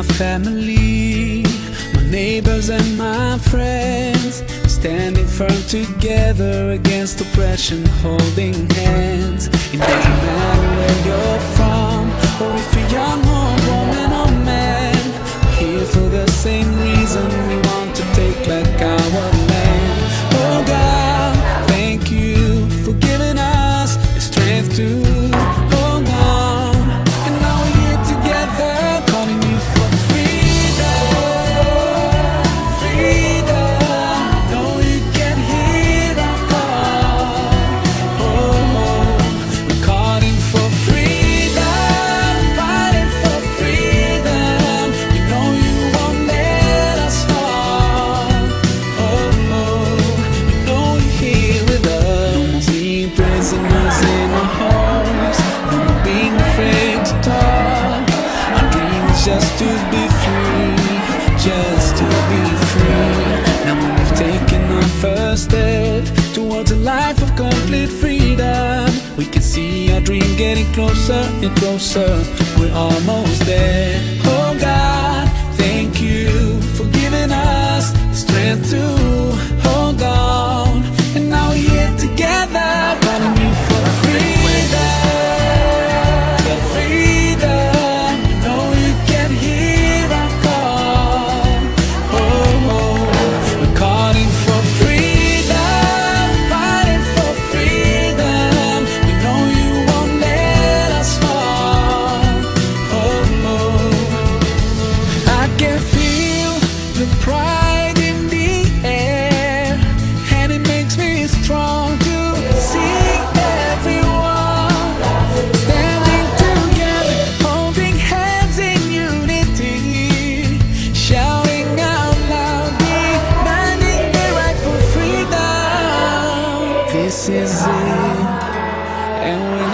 family, my neighbors and my friends, standing firm together against oppression, holding hands. It doesn't matter where you're from, or if you're young or woman or man, we're here for the same reason. We want to take back our land. Oh God, thank you for giving us the strength to hold on. And now we're here together, calling you for freedom. Freedom, know you can hear our call. Oh, we're calling for freedom, fighting for freedom. We know you won't let us fall. Oh, we know you're here with us. No more being prisoners in our homes, no more being afraid to talk. Our dream is just to be free, just to be free. Now when we've taken our first step towards a life of complete freedom, we can see our dream getting closer and closer. We're almost there. Oh God, thank you for giving us the strength to hold on. And now we're here together, calling you for freedom. Freedom, you know you can hear our call. Oh, we're calling for freedom, fighting for freedom. We know you won't let us fall. Oh, I can feel the pride in the air, and it makes me strong to see everyone standing together, holding hands in unity, shouting out loud, demanding the right for freedom. This is it, and when